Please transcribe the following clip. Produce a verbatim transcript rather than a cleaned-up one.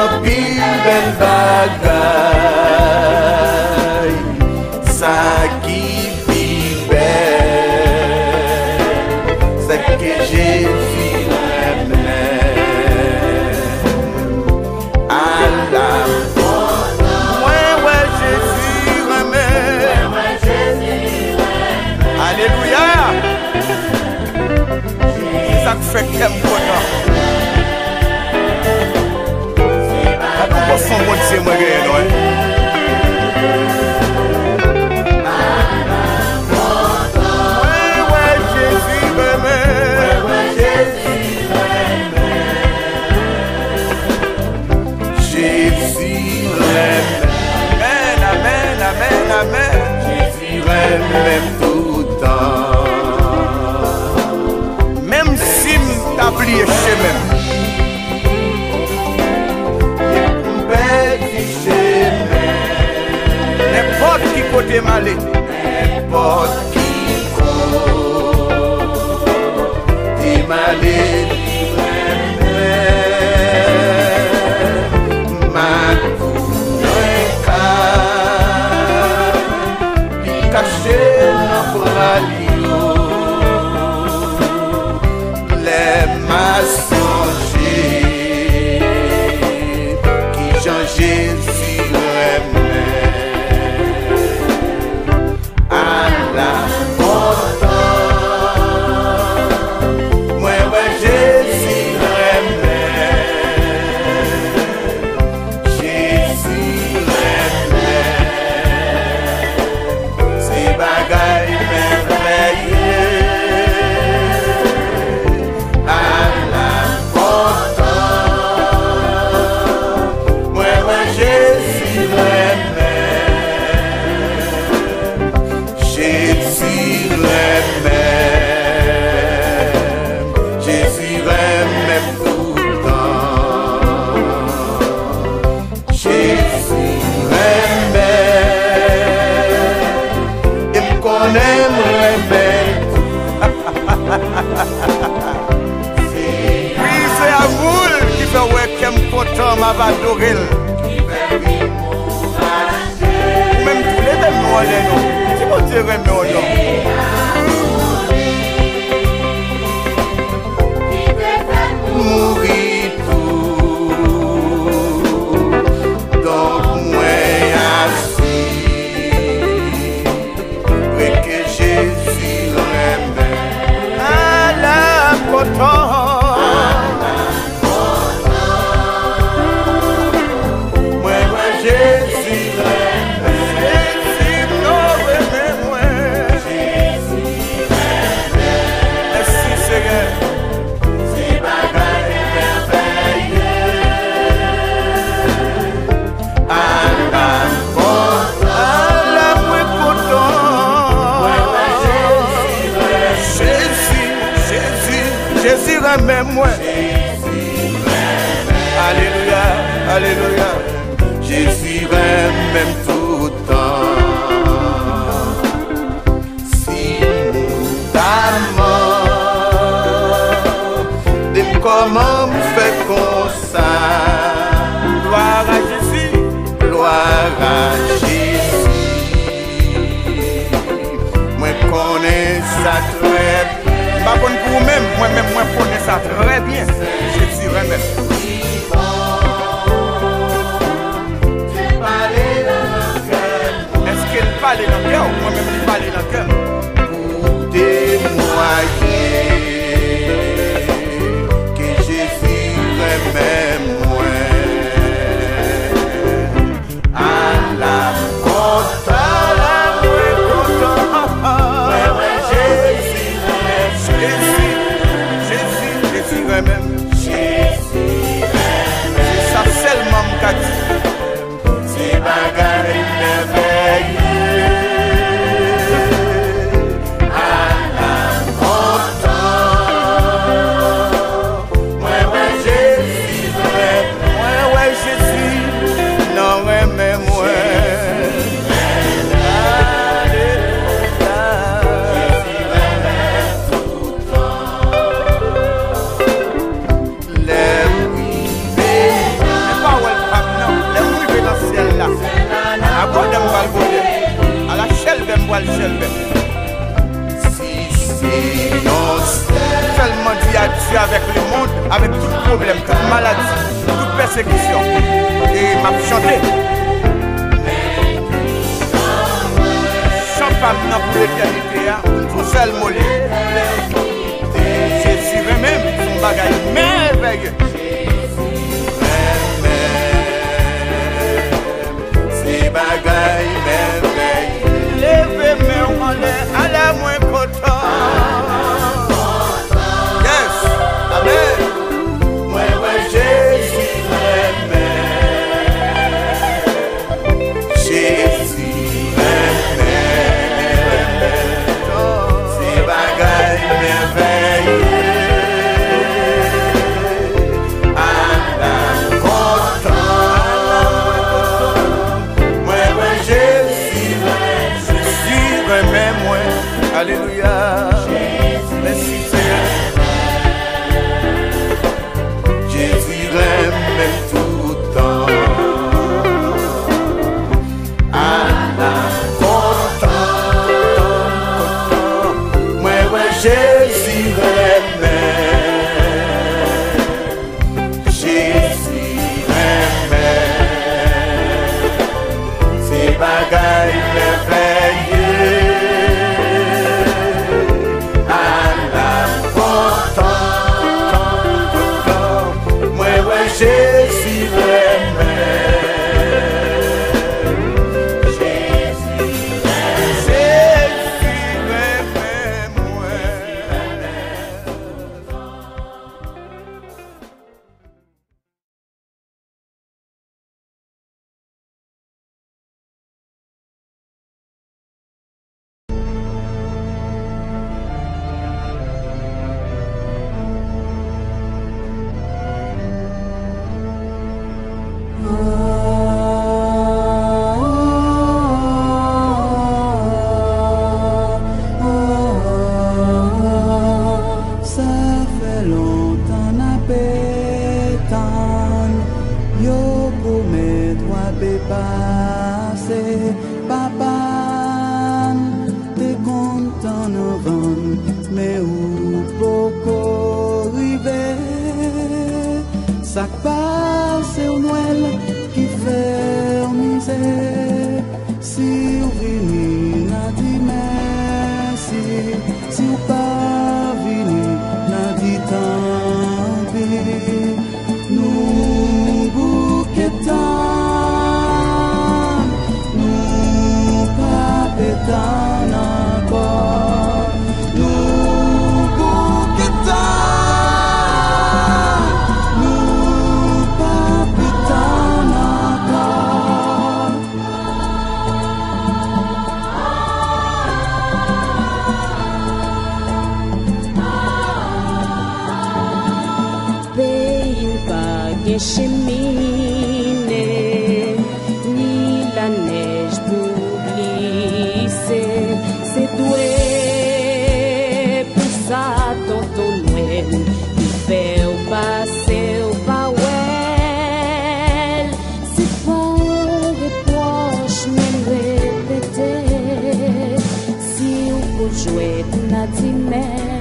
en pile belle bagaille, ça qui vit belle, c'est que j'ai vu à la porte. Ouais, ouais, Jésus remet. Alléluia. C'est ça que fait qu'elle me connaît. Pourquoi son bon Dieu me gagne, ouais? Ouais, ouais, Jésus remet. Ouais, ouais, Jésus remet. Jésus remet. Amen, amen, amen, amen. Jésus remet tout le temps. Même si m't'a plié chez même. N'importe qui côté malé, n'importe qui côté malé, ma couille caché dans bras les maçons qui Jean Jésus remet. Oui, c'est à vous qui fait ouais qu'aime content m'a adoré. Même tous les deux nous allons nous. Qui vont dire mais non. Mourir tout. Donc moi assis. Et que Jésus remet. Moi, moi, Jésus Jésus, non, moi, Jésus merci Seigneur. C'est bagaille merveilleux. À la porte, à la content. Moi, moi, Jésus, Jésus, Jésus remet moi. Alléluia, alléluia. Jésus remet tout le temps. Si ta mort, comment me fait comme ça? Gloire à Jésus, gloire à Jésus. Moi connais ça très bien. Pas pour vous-même, moi-même, moi connais ça très bien. Jésus remet. négocier avec le monde, avec tout problème, toute maladie, toute persécution. Et m'a chanté. Chante pas maintenant pour l'éternité, tout seul mollet. Jésus même, son bagage merveilleux. C'est bagage merveilleux. Levez mes en l'air, à la moins content. Yes, amen. Moi, ouais, Jésus m'aime. Jésus m'aime. C'est bagage merveilleux. Alléluia. Merci Seigneur. Jésus l'aime tout le temps. Allah content, content. Moi, ouais, Jésus l'aime. Jésus l'aime. C'est bagaille merveilleux. Jésus l'aime. Jésus l'aime. Jésus l'aime, moi. Ça passe au Noël qui fait misère. Si vous venez, n'a dit merci. Si vous pas venez, n'a dit tant pis. Nous bouquetons, nous pas pétons encore. Nous bouquetons. Cheminer, ni la neige pour glisser, c'est doué pour ça dans ton Noël, qui fait au passé au bawel, c'est pas reproche même répéter, si on peut jouer n'a dit